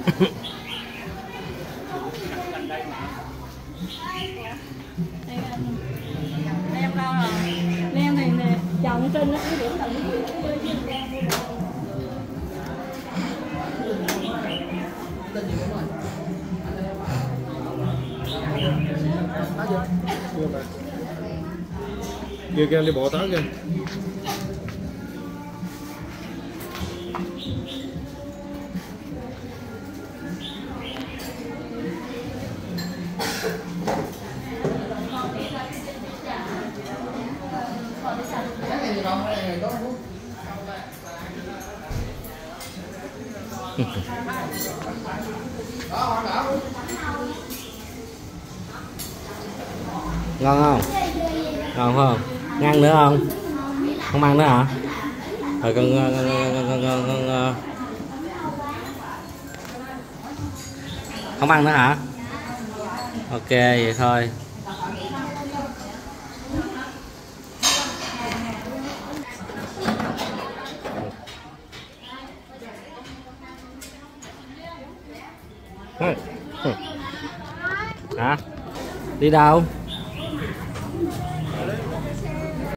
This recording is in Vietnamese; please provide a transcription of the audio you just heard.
Lem đâu rồi? Lem thì nè, chồng trên nó cứ điểm tầm kia kia đi bộ tới kìa. Ngon không? Ngon không? Ngăn nữa không? Không ăn nữa hả? Rồi con không ăn nữa hả? Ok vậy thôi. Hả? Đi đâu?